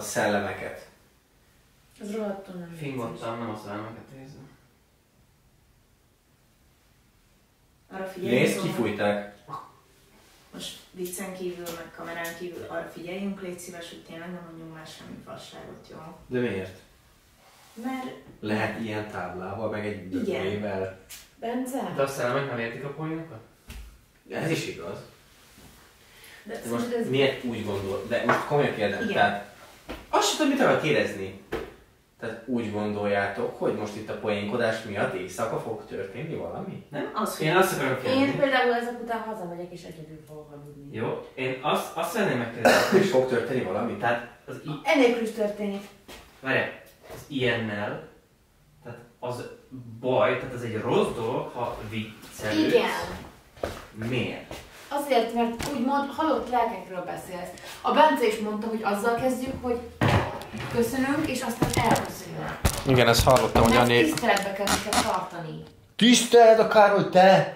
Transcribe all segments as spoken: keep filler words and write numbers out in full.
szellemeket. Ez rohadtul nem Fingottam, nem a szellemeket nézem. Arra figyelj. Nézd, kifújták. Most viccen kívül, meg kamerán kívül arra figyeljünk, légy szíves, hogy tényleg nem mondjunk már semmi fasságot, jó? De miért? Mert... Lehet ilyen táblával, meg egy döglével. Bence? De a szellemek nem értik a poénokat? Ez is igaz. De, De most ez... miért úgy gondol? De most komolyan kérdem, Igen. tehát azt sem tudom, mit akar kérdezni. Tehát úgy gondoljátok, hogy most itt a poénkodás miatt éjszaka fog történni valami? Nem? Az, hogy Én azt akarom kérdezni. Én például ezek után hazamegyek és egyedül fogok aludni. Jó, én azt, azt szeretném megkérdezni, És fog történni valami? tehát az i... Ennélkül is történik. Várjál, az ilyennel, tehát az baj, tehát ez egy rossz dolog, ha viccelődsz. Igen. Miért? Azért, mert úgymond halott lelkekről beszélsz. A Bence is mondta, hogy azzal kezdjük, hogy köszönünk, és aztán elköszönünk. Igen, ezt hallottam, hogy Mert Jani... tiszteletbe kell neked tartani. Tiszteled akár, hogy te!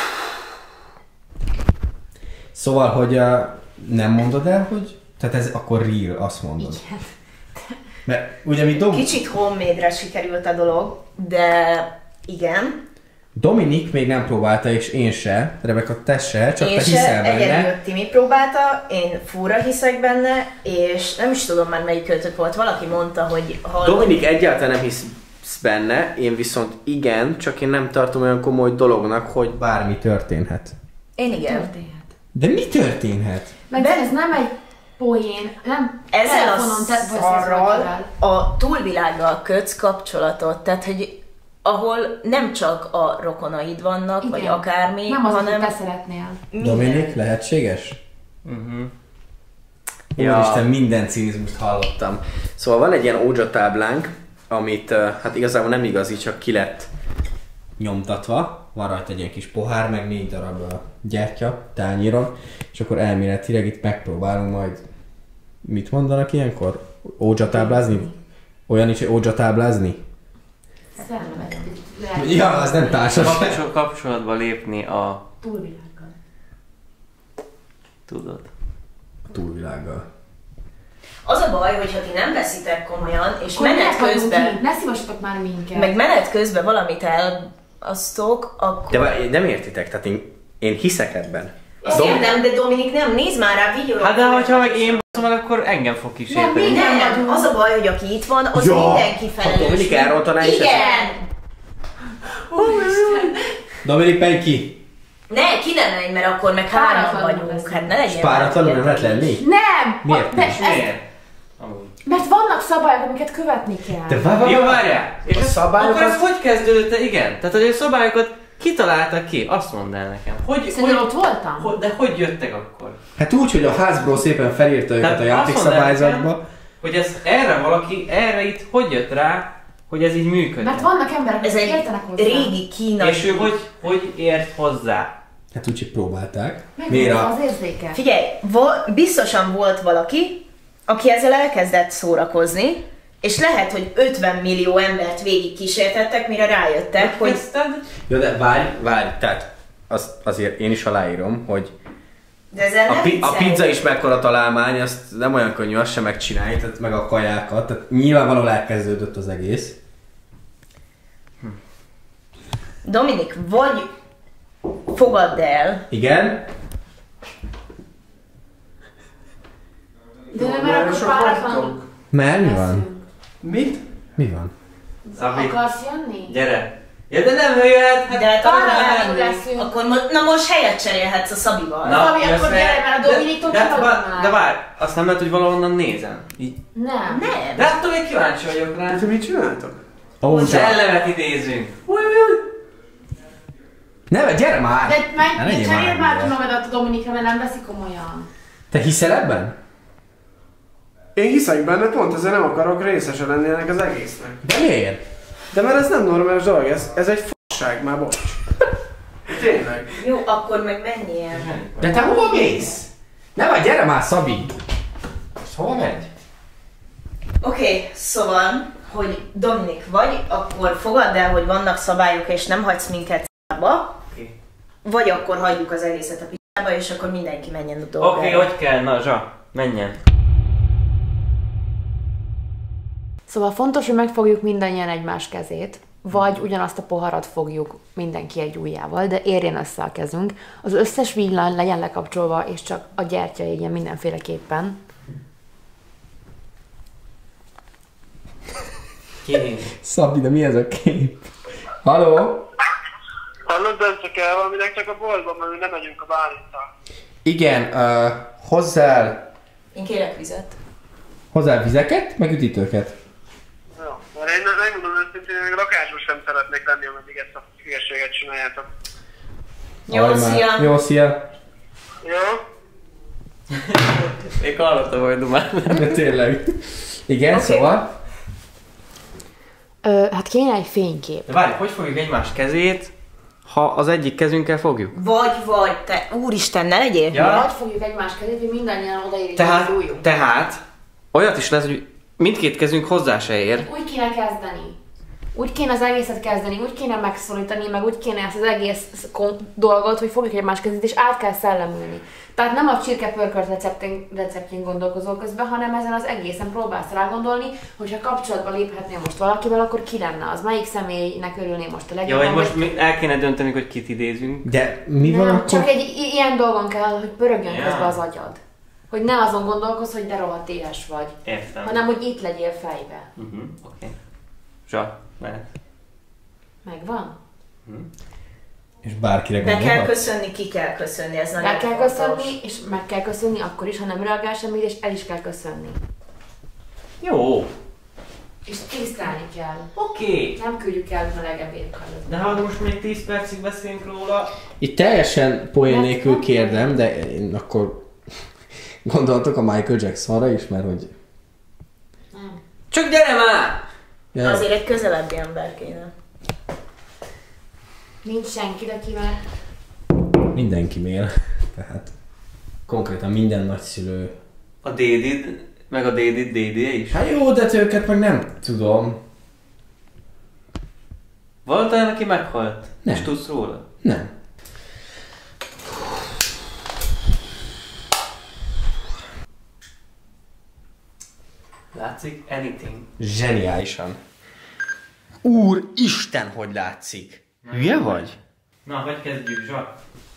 Szóval, hogy uh, nem mondod el, hogy... Tehát ez akkor real, azt mondod. Igen. Mert ugye mi Dom... Kicsit homemade-re sikerült a dolog, de igen. Dominik még nem próbálta, és én se, Rebeka, te se, csak én te hiszel se, benne. egyedül Timi próbálta, én fúra hiszek benne, és nem is tudom már melyik költött volt, valaki mondta, hogy... Hallod... Dominik egyáltalán nem hisz benne, én viszont igen, csak én nem tartom olyan komoly dolognak, hogy bármi történhet. Én igen. Történhet. De mi történhet? Mert ez nem egy poén, nem Ezzel a telefonon te beszélsz szarral valakivel. a túlvilággal kötsz kapcsolatot, tehát hogy ahol nem csak a rokonaid vannak, Igen. vagy akármi, Nem az, hanem hogy te szeretnél. minden. Dominik, lehetséges? Uh-huh. Ja. Úristen, minden cinizmust hallottam. Szóval van egy ilyen ódzsa táblánk, amit uh, hát igazából nem igazi, csak ki lett nyomtatva. Van rajta egy ilyen kis pohár, meg négy darab uh, gyertya tányéron, és akkor elméletileg itt megpróbálunk majd, mit mondanak ilyenkor? Ódzsa táblázni? Olyan is, hogy ódzsa táblázni? Szellemet. Ja, az nem társas. Kapcsol, kapcsolatba lépni a... Túlvilággal. Tudod. A túlvilággal. Az a baj, hogyha ti nem veszitek komolyan, és Akkor menet miért vagyunk közben, ki? Ne szívassatok már minket. meg menet közben valamit elasztok, akkor... De vár- nem értitek, tehát én, én hiszek ebben. Ezt Dom- értem, de Dominik nem, nézd már rá videóra. Hát de hogyha meg én baszom el, akkor engem fog Nem, kísérteni. mi- Nem, az a baj, hogy aki itt van, az Ja, mindenki ha felelős. Dominik elrontaná is Igen! Dominik, menj ki! Ne, ki ne menj, mert akkor meg hárman Páratlanul vagyunk, leszünk. hát ne legyen. Páratlanul már nem lehet ilyen. lenni? Nem! Miért De nem? És ez- miért? Amúgy. Mert vannak szabályok, amiket követni kell. De várj, Jó, várjál! És A ez- szabályokat- Akkor ez hogy kezdődött? Igen. Tehát, hogy a szabályokat kitaláltak ki? Azt mondd el nekem. Hogy, Szerintem hogy, ott voltam? hogy, de hogy jöttek akkor? Hát úgy, hogy a Hasbro szépen felírta őket Tehát a azt mondd el játékszabályzatba. nekem, hogy ez erre valaki, erre itt hogy jött rá, hogy ez így működik? Mert vannak emberek, Ez akik egy értenek hozzá. régi kínai. És ő hogy, hogy ért hozzá? Hát úgy, hogy próbálták. Megvan Miért a... az érzéke. Figyelj, vo- biztosan volt valaki, aki ezzel elkezdett szórakozni, és lehet, hogy ötven millió embert végig kísértettek, mire rájöttek, hogy... Megkezdted? Jó, de várj, várj, tehát az, azért én is aláírom, hogy De ezzel a, nem pi- a viccelj. pizza is mekkora találmány, azt nem olyan könnyű azt sem megcsinálni, tehát meg a kajákat, tehát nyilvánvalóan elkezdődött az egész. Dominik, vagy fogadd el, Igen? De nem, mert akkor páratlanul Mert mi van? leszünk. Mit? Mi van? Szabi, Akarsz jönni? gyere! Ja, de nem jöhet, hát de hát páratlanul arra leszünk. akkor mo- na most helyet cserélhetsz a Szabival. Na. Szabi, jössz akkor fel. gyere, mert a De- Dominiktól de, csalódom de, már. de várj, azt nem lehet, hogy valahonnan nézem. Így. Nem. Nem. De attól még kíváncsi vagyok rá. Te mit csináltok? Ó, Szellemet idézünk. Ne, gyere már! De Ne meg legyél cseréld már ennyire. ki magadat a Dominikra, mert nem veszi komolyan. Te hiszel ebben? Én hiszek benne, pont ezzel nem akarok részese lenni ennek az egésznek. De miért? De mert ez nem normális dolog, ez, ez egy fasság, már bocs. Tényleg. Jó, akkor meg menjél. De te hova mész? Ne vagy, gyere már, Szabi! Hova megy? Oké, okay, szóval, hogy Dominik vagy, akkor fogadd el, hogy vannak szabályok és nem hagysz minket szárba. Oké. Vagy akkor hagyjuk az egészet a picsába, és akkor mindenki menjen a dolgára. Oké, okay, hogy kell? Na, Zsa, menjen. Oké, okay, szóval, hogy Dominik vagy, akkor fogadd el, hogy vannak szabályok és nem hagysz minket szárba. Vagy akkor hagyjuk az egészet a picsába, és akkor mindenki menjen a dolgára. Oké, okay, hogy kell? Na, Zsa, menjen. Szóval fontos, hogy megfogjuk mindannyian egymás kezét, vagy ugyanazt a poharat fogjuk mindenki egy ujjával, de érjen össze a kezünk. Az összes villany legyen lekapcsolva, és csak a gyertya égjen mindenféleképpen. Kép. Szabi, de mi ez a kép? Haló? Hallod, Bence, kell valaminek csak a boltban, mert mi nem megyünk a Bálinttal. Igen, uh, hozzál... Én kérek vizet. Hozzál vizeket, meg üdítőket. Jó, mert én megmondom őszintén, hogy lakásban sem szeretnék lenni, ameddig ezt a hülyeséget csináljátok. Jó, Aj, már. szia! Jó, szia! Jó? Még hallottam, hogy dumál. De tényleg. Igen, Oké. szóval... Ö, hát kéne egy fénykép. De várj, hogy fogjuk egymás kezét, ha az egyik kezünkkel fogjuk? Vagy, vagy, te, úristen, ne legyél Ja. hülye. Vagy fogjuk egymás kezét, hogy mindannyian odaérjük Tehát, az ujjunk. tehát, olyat is lesz, hogy mindkét kezünk hozzá se ér. Úgy kéne kezdeni. Úgy kéne az egészet kezdeni, úgy kéne megszólítani, meg úgy kéne ezt az egész kon- dolgot, hogy fogjuk egymás kezét, és át kell szellemülni. Tehát nem a csirkepörkölt receptén, receptjén gondolkozol közben, hanem ezen az egészen próbálsz rá gondolni, hogyha kapcsolatba léphetnél most valakivel, akkor ki lenne az? Melyik személynek örülnél most a Ja, legjobban? hogy most vagy- mi el kéne döntenünk, hogy kit idézünk. De mi van Nem, akkor? csak egy i- ilyen dolgon kell, hogy pörögjön Ja. közben az agyad. Hogy ne azon gondolkozz, hogy de rohadt éhes vagy, Értem. hanem hogy itt legyél fejbe. Uh-huh, oké. Okay. Zsa, mehet. Megvan? És bárkire Be kell gondolhat? köszönni, ki kell köszönni, ez nagyon Meg kell fontos. köszönni, és meg kell köszönni akkor is, ha nem reagál semmit, és el is kell köszönni. Jó, És tisztelni kell. oké. Okay. Nem küldjük el meleg ebédkardot. De ha most még tíz percig beszélünk róla... Itt teljesen poén Mert nélkül nem- kérdem, de én akkor gondoltok a Michael Jacksonra is, mert hogy... Nem. Csak gyere már! Ja, Azért egy közelebbi ember kéne. Nincs senki, akivel... mindenki mél. Tehát konkrétan minden nagyszülő. A dédid, meg a dédid dédje is. Hát jó, de őket meg nem tudom. Volt olyan, aki meghalt? Nem. És tudsz róla? Nem. Látszik? Anything. Zseniálisan. Úristen, hogy látszik. Hülye vagy? Na, hogy kezdjük, Zsa?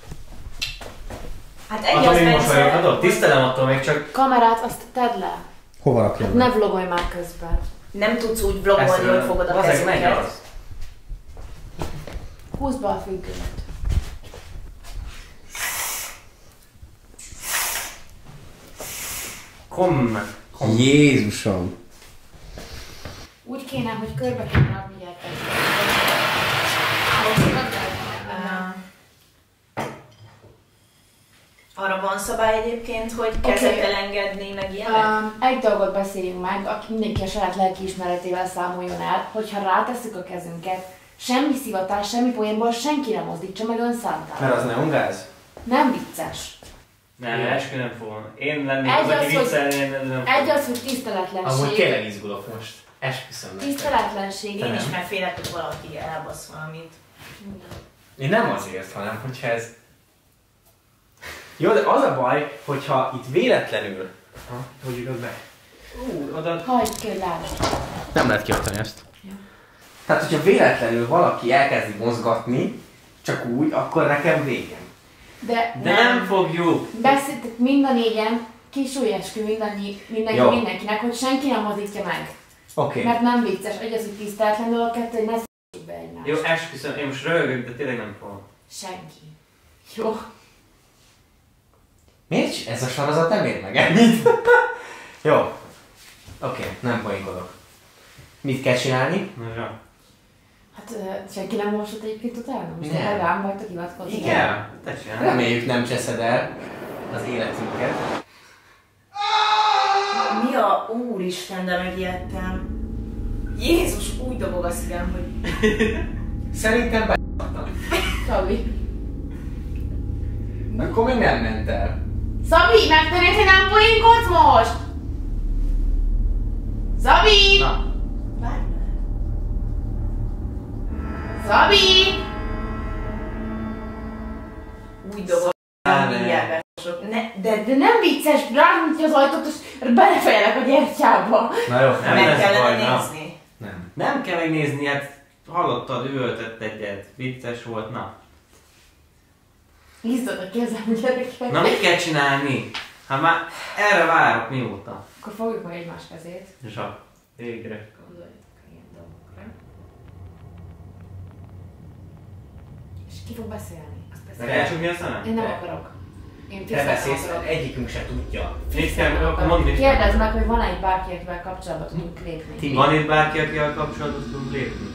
Hát egy Attól az még mosolyog, Bence, adod? Tisztelem attól még csak... Kamerát azt tedd le. Hova rakjam? Ne vlogolj már közben. nem tudsz úgy vlogolni, hogy fogod a Bazeg, megy kezünket. az. Húzd be a függőt. Kom. Kom. Jézusom. Úgy kéne, hogy körbe kéne adni gyertek. Arra van szabály egyébként, hogy kezet Oké. elengedni, meg ilyenek? Um, egy dolgot beszéljünk meg, aki mindenki a saját lelkiismeretével számoljon el, hogyha rátesszük a kezünket, semmi szivatás, semmi poénból senki nem mozdítsa meg önszántán. Mert az neongáz? Nem vicces. Nem, eskü nem fogom. Én lennék Egy az, az, aki hogy- viccelni, én nem Egy fogom. az, hogy tiszteletlenség. Amúgy tényleg izgulok most. Esküszöm nektek. Tiszteletlenség. Én is megfélek, hogy valaki elbasz valamit. Én nem azért, hanem hogyha ez... Jó, de az a baj, hogyha itt véletlenül... Ha, hogy igaz be? Ú, oda... Hagyd ki, hogy lásd. Nem lehet kiadni ezt. Ja. Tehát, hogyha véletlenül valaki elkezdi mozgatni, csak úgy, akkor nekem végem. De, De nem fogjuk! beszéltek mind a négyen, kis eskü mindannyi, mindenki, Jó. mindenkinek, hogy senki nem mozdítja meg. Oké. Mert nem vicces. Egy az, hogy tiszteletlenül, a kettő, hogy ne s***juk be egymást. Jó, esküszöm, én most röhögök, de tényleg nem fogom. Senki. Jó. Miért? c- Ez a sorozat nem ér meg ennyit? Jó. Oké, nem poénkodok. Mit kell csinálni? Na, Zsa. Hát ö, senki nem mosott egyébként utána? Most Nem. nem. Rám vagytok hivatkozni. Igen, te csinálj. Reméljük nem cseszed el az életünket. Mi a úristen, de megijedtem. Jézus, úgy dobog a szívem, hogy... Szerintem be... Szabi. Akkor még nem ment el. Szabi, megtanít, hogy nem poénkodsz most? Szabi! Na, Várj már. Szabi! Úgy dobog. Á, Nem, mindjárt befosok. Ne, de De nem vicces, rányitja az ajtót, és belefejelek a gyertyába. Na jó, Nem meg lesz kellene baj, na. nézni. kell megnézni, hát hallottad, ő öltött egyet. Vicces volt, na. Izzad a kezem, gyerekek. Na mit kell csinálni? Hát már erre várok mióta. Akkor fogjuk meg egymás kezét. Zsák. Végre. Gondoljatok ilyen dolgokra. És ki fog beszélni? Azt Meg beszélni. elcsukni a szemem? Én nem akarok. Én Te fixen nem beszélsz, akarok. egyikünk se tudja. Mit kell, Nem akkor akarok. mondd mit. Kérdezd meg, hogy van-e egy bárki, akivel kapcsolatba tudunk lépni. Ti- Van itt bárki, akivel kapcsolatba tudunk lépni?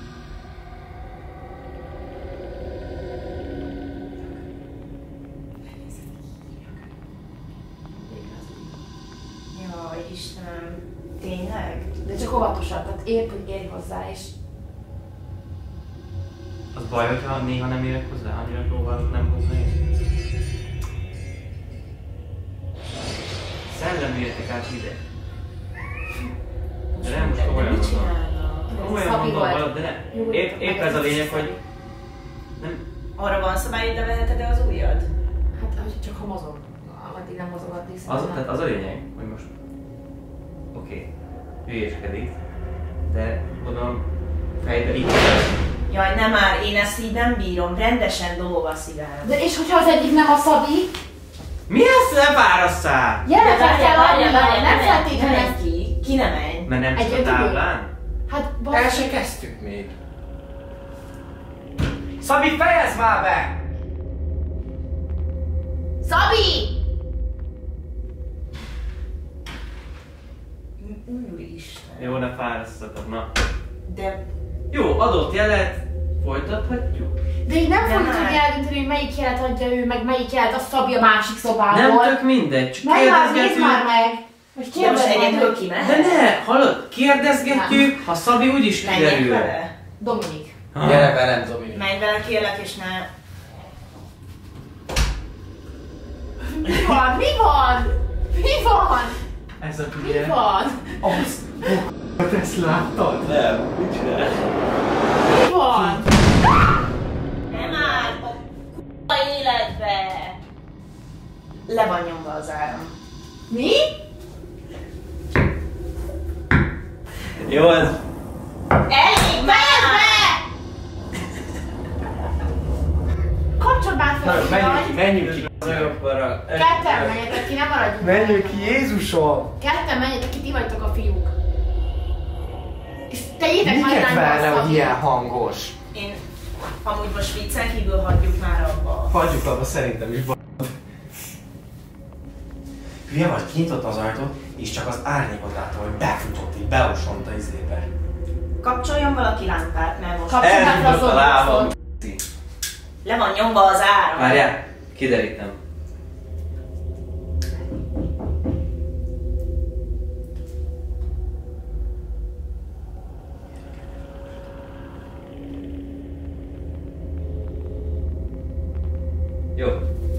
Jaj, Istenem. Tényleg? De csak óvatosan, tehát épp, hogy érj hozzá, és Az baj, hogyha néha nem érek hozzá, annyira próbálok nem hozni. Szellem értek át ide. De nem most komolyan Mit mondom. csinálnak? Komolyan Szabi mondom, volt. valami, de ne. Jó, Épp, épp ez a lényeg, hogy nem. Arra van szabály, hogy leveheted-e az ujjad? hát hogy csak ha mozog. Addig nem mozog, addig Az, szerintem tehát nem. az a lényeg, hogy most oké, okay, hülyéskedik, de gondolom fejbe itt. Jaj, nem már, én ezt így nem bírom, rendesen dobog a szívem. De és hogyha az egyik nem a Szabi, Mi ezt elvárasszál? jelenleg kell adni, nem nem feltétlenül. menj ki, ki nem menj. Mert nem csak Egy a ötből? táblán? Hát El basszus. se kezdtük még. Szabi, fejezd már be! Szabi! Úristen. Jó, ne fárasztatok, na. De Jó, adott jelet, folytathatjuk? De így nem De fogjuk már. tudni eldönteni, hogy melyik jelet adja ő, meg melyik jelet a Szabi a másik szobából. Nem tök mindegy, csak Menj már, nézd kérdezgetünk. már meg! Vagy de most kérdezd egyedül meg. ki De mehet? ne, hallod, kérdezgetjük, ha Szabi úgyis Menjek kiderül. vele? Dominik. Ah. Gyere velem, Dominik. Menj vele kérlek, és ne... Mi van? Mi van? Mi van? Ez a Mi hülye. van? Azt, b***t, ezt láttad? Nem, mit csinál? Mi van? Nem áll a k***a életbe! Le van nyomva az áram. Mi? Jó, ez... Elég Fejezd be! Kapcsold már fel, hogy Menjünk ki, vagy. menjünk ki. Ketten menjetek ki, nem maradjunk. Menjünk ki, Jézusom! Ketten menjetek ki, ti vagytok a fiúk. És tegyétek már Miket irányba várna, a hogy Szabit. ilyen hangos? Én amúgy most viccen kívül hagyjuk már abba. Hagyjuk abba, szerintem is. Hülye vagy, kinyitott az ajtót, és csak az árnyékot látta, hogy befutott, így beosont a izébe. Kapcsoljon valaki lámpát, mert most Kapcsolj már fel a Eljutott a lábam. zomboxot. le van nyomva az áram. Várjál, kiderítem. Jó.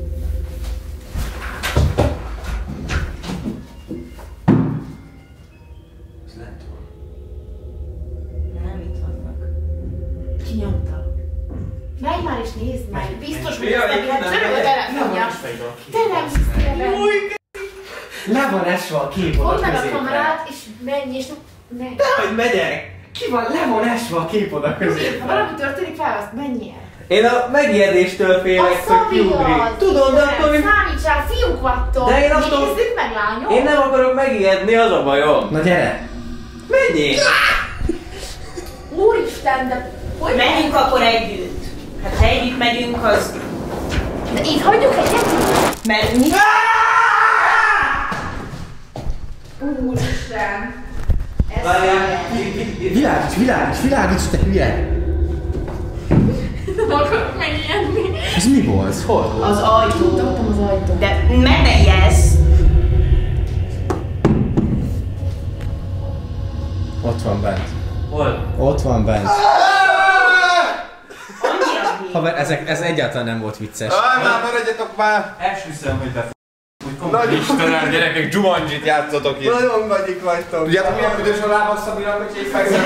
Ez lent van. Nem, itt vannak. Ki nyomta? Menj már és nézd meg, biztos, hogy Jaj, ez nem, nem csörög a nem, telefonja. Te nem hiszed el. Le van esve a kép oda Fogd meg a középre. kamerát és menj és ne. Hogy megyek? Ki van? Le van esve a kép oda Ha középre. valami történik, felvaszt, menjél. Én a megijedéstől A félek, hogy Szabi kiugrik. az! Tudom, de Istenem, akkor mi... számíts rá, fiúk vagytok! De én attól- Nézzük meg, lányok! Én nem akarok megijedni, az a bajom. Na gyere! Menjél! Úristen, de hogy Menjünk akkor együtt. Hát ha együtt megyünk, az... De itt hagyjuk egyet? Mert mi? Úristen! Ez Várjál, Világíts, világíts, világíts, te hülye! nem akarok megijedni. Ez mi volt? Ez hol volt? Az ajtó. Tudtam az ajtó. De ne nejesz! Ott van bent. hol? Ott van bent. Annyira hív. Haver, ezek, ez egyáltalán nem volt vicces. Aj, már maradjatok már! Esküszöm, hogy be Nagyon, Istenem, gyerekek, Jumanjit játszotok itt. nagyon vagyik vagytok. Tudjátok, milyen büdös a lábam Szabinak, hogy így fekszem?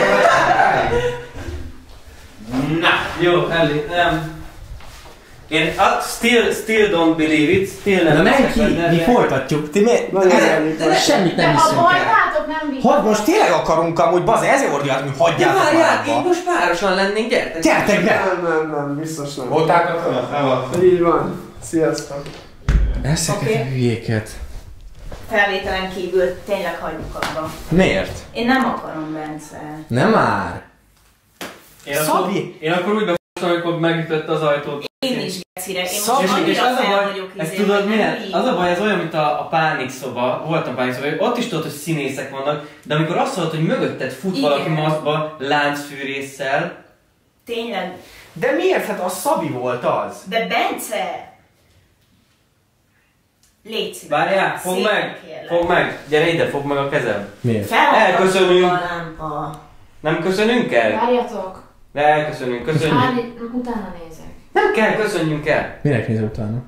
Na, jó, elég, nem. Én uh, still, still don't believe it, still nem. Na menj hiszek ki, benne, mi de- folytatjuk. Ti mi? Nagyon elég De semmit De nem a hiszünk baj, el. látom, Srácok, nem bízom. Hogy most tényleg akarunk amúgy, bazd, ezért ordíjáltunk, hogy hagyjátok De várjál, már így abba. most párosan lennénk, gyertek! Gyertek be! Nem, nem, nem, biztos nem. Voltákat? Így van. Sziasztok. Ezeket Oké. a hülyéket. Felvételen kívül tényleg hagyjuk abba. Miért? Én nem akarom, Bence. Nem már! Én akkor, Szabi! én akkor úgy befogtam, amikor megütötte az ajtót. Én is gecire. Én Szabi, most És, és annyira az a fel baj, vagyok ezt izé, tudod hogy milyen? nem így. Az a baj, ez olyan, mint a, a pánik szoba, voltam pánik szoba, ott is tudod, hogy színészek vannak, de amikor azt hallod, hogy mögötted fut Igen. valaki maszkba, láncfűrésszel, Tényleg. De miért? Hát a Szabi volt az. De Bence! Légy szíves. várjál, fogd Szépen meg, kérlek. fogd meg, gyere ide, fogd meg a kezem. Miért? Elköszönünk. Felakadtunk a lámpa. Nem köszönünk el? Várjatok. De elköszönünk, köszönjük. Állít, utána nézek. Nem kell, köszönjünk el. Minek nézel utána?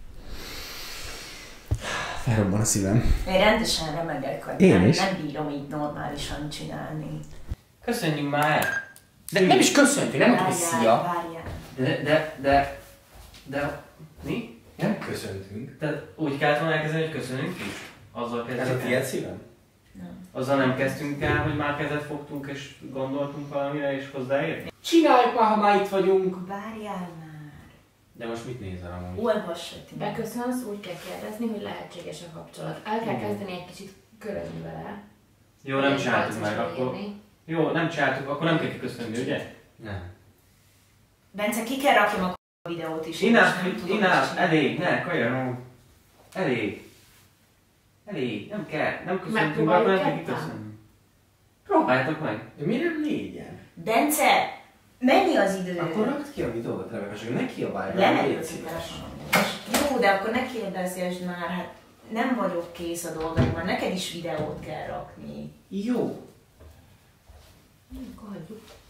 Felrobban a szívem. Én rendesen remegek, hogy Én nem, is. nem bírom így normálisan csinálni. Köszönjünk már el. De nem is köszöntünk, nem mondtuk, hogy Várjál, szia. várjál. De, de, de, de, mi? Nem köszöntünk. Tehát úgy kellett volna elkezdeni, hogy köszönünk is? Azzal Ez kezdjük a el? tiéd szívem? Azzal nem kezdtünk el, hogy már kezet fogtunk és gondoltunk valamire és hozzáérni? Csináljuk már, ha már itt vagyunk. Várjál már. De most mit nézel amúgy? Olvass a ti. Beköszönsz, úgy kell kérdezni, hogy lehetséges a kapcsolat. El kell kezdeni egy kicsit körözni vele. Jó, nem Egy csináltuk percet meg, akkor... leírni. Jó, nem csináltuk, akkor nem kell kiköszönni, ugye? Nem. Bence, ki kell rakjam a k- videót is. Inás, és nem tudom Inás, csinálni. elég, ne, kajarom. Elég. Elég, nem kell, nem köszöntünk, Megpróbáljuk akkor nem kell ketten? kiköszönni. Próbáljátok meg. De mi nem négyen? Bence, mennyi az idő? Akkor rakd ki a videót, Rebeka, csak ne kiabálj rá, Lemegyünk légy a szíves. telefonomra. Jó, de akkor ne kérdezzél már, hát nem vagyok kész a dolgaimmal, neked is videót kell rakni. Jó. Akkor hagyjuk.